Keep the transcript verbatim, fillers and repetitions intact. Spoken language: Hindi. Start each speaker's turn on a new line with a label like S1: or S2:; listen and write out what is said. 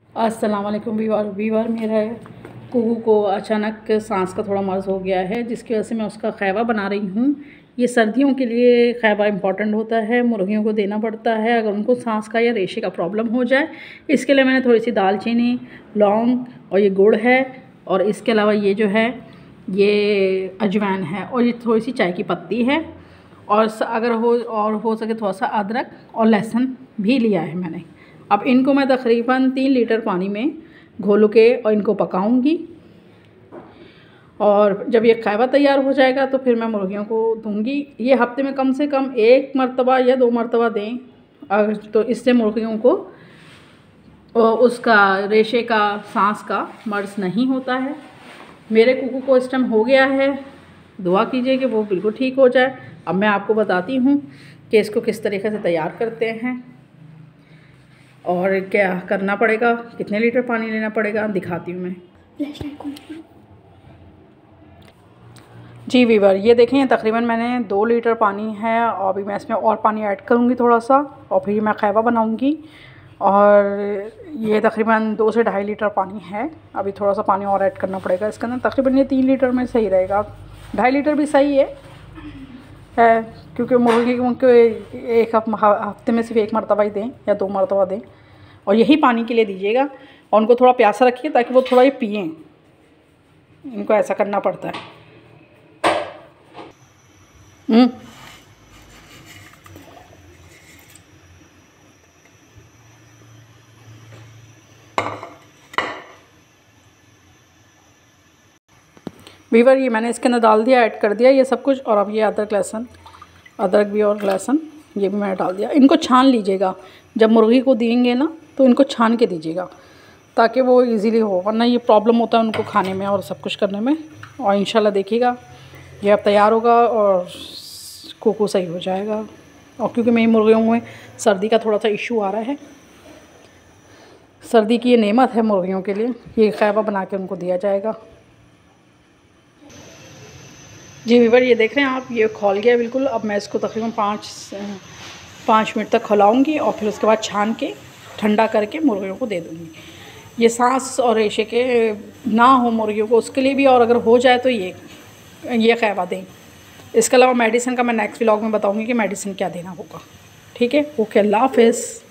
S1: अस्सलाम वालेकुम वीवर वीवर मेरा कुकू को अचानक सांस का थोड़ा मर्ज़ हो गया है, जिसकी वजह से मैं उसका खैबा बना रही हूँ। ये सर्दियों के लिए खैबा इम्पॉर्टेंट होता है, मुर्गियों को देना पड़ता है अगर उनको सांस का या रेशे का प्रॉब्लम हो जाए। इसके लिए मैंने थोड़ी सी दालचीनी, लौंग और ये गुड़ है, और इसके अलावा ये जो है ये अजवाइन है, और ये थोड़ी सी चाय की पत्ती है, और अगर हो और हो सके थोड़ा सा अदरक और लहसुन भी लिया है मैंने। अब इनको मैं तकरीबन तीन लीटर पानी में घोल के और इनको पकाऊंगी, और जब ये खैबा तैयार हो जाएगा तो फिर मैं मुर्गियों को दूंगी। ये हफ्ते में कम से कम एक मरतबा या दो मरतबा दें, अगर तो इससे मुर्गियों को उसका रेशे का सांस का मर्ज़ नहीं होता है। मेरे कुकू को इस टाइम हो गया है, दुआ कीजिए कि वो बिल्कुल ठीक हो जाए। अब मैं आपको बताती हूँ कि इसको किस तरीके से तैयार करते हैं और क्या करना पड़ेगा, कितने लीटर पानी लेना पड़ेगा, दिखाती हूँ मैं। जी वीवर, ये देखें तकरीबन मैंने दो लीटर पानी है, और अभी मैं इसमें और पानी ऐड करूँगी थोड़ा सा, और फिर मैं खैबा बनाऊँगी। और ये तकरीबन दो से ढाई लीटर पानी है, अभी थोड़ा सा पानी और ऐड करना पड़ेगा इसके अंदर। तकरीबन ये तीन लीटर में सही रहेगा, ढाई लीटर भी सही है, है क्योंकि मुर्गी उनको एक हफ्ते में सिर्फ एक मरतबा ही दें या दो मरतबा दें, और यही पानी के लिए दीजिएगा। और उनको थोड़ा प्यासा रखिए ताकि वो थोड़ा ये पिएँ, इनको ऐसा करना पड़ता है। हम्म वीवर, ये मैंने इसके अंदर डाल दिया, ऐड कर दिया ये सब कुछ। और अब ये अदरक लहसुन, अदरक भी और लहसुन ये भी मैंने डाल दिया। इनको छान लीजिएगा, जब मुर्गी को देंगे ना तो इनको छान के दीजिएगा ताकि वो इजीली हो, वरना ये प्रॉब्लम होता है उनको खाने में और सब कुछ करने में। और इंशाल्लाह देखिएगा ये अब तैयार होगा और कुकू सही हो जाएगा। और क्योंकि मेरी मुर्गियों में सर्दी का थोड़ा सा इशू आ रहा है, सर्दी की ये नेमत है मुर्गियों के लिए, ये खैबा बना के उनको दिया जाएगा। जी वीवर, ये देख रहे हैं आप, ये खौल गया बिल्कुल। अब मैं इसको तकरीबन पाँच पाँच मिनट तक खौलाऊँगी और फिर उसके बाद छान के ठंडा करके मुर्गियों को दे दूँगी। ये सांस और रेशे के ना हो मुर्गियों को, उसके लिए भी, और अगर हो जाए तो ये ये खैबा दें। इसके अलावा मेडिसिन का मैं नेक्स्ट व्लॉग में बताऊँगी कि मेडिसिन क्या देना होगा। ठीक है, ओके, अल्लाह हाफ़िज़।